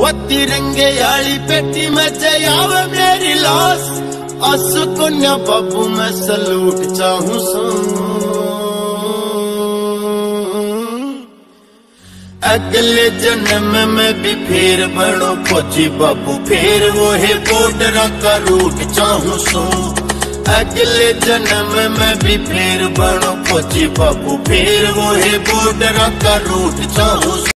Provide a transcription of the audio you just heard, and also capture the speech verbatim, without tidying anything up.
वो तिरंगे याली पेटी में जयाव मेरी लाश, असुकन्या बाबू मैं सलूट चाहूं सो। अगले जन्म में भी फिर बनो फौजी बाबू, फिर वो है बॉर्डर का रूट चाहूं सो। अगले जन्म में भी फिर बनो फौजी बाबू, फिर वो है बॉर्डर का रूट चाहूं सो।